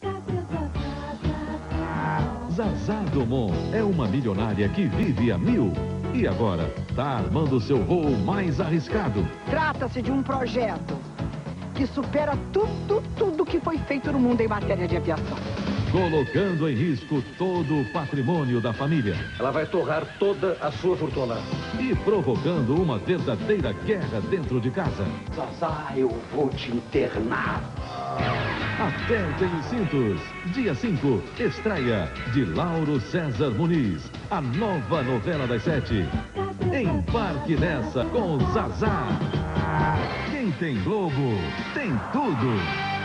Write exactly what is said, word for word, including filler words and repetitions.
Zazá Domon é uma milionária que vive a mil. E agora, está armando seu voo mais arriscado. Trata-se de um projeto que supera tudo, tudo que foi feito no mundo em matéria de aviação. Colocando em risco todo o patrimônio da família. Ela vai torrar toda a sua fortuna. E provocando uma verdadeira guerra dentro de casa. Zazá, eu vou te internar. Apertem os cintos. Dia cinco, estreia de Lauro César Muniz. A nova novela das sete. Embarque nessa com Zazá. Quem tem Globo, tem tudo.